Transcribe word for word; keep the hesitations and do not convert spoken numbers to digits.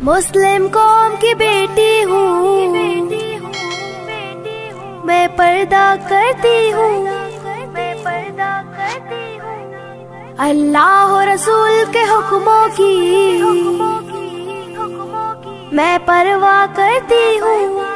मुस्लिम कौम की बेटी हूँ, मैं पर्दा करती हूँ, मैं पर्दा करती हूँ। अल्लाह और रसूल के हुक्मों की मैं परवाह करती हूँ।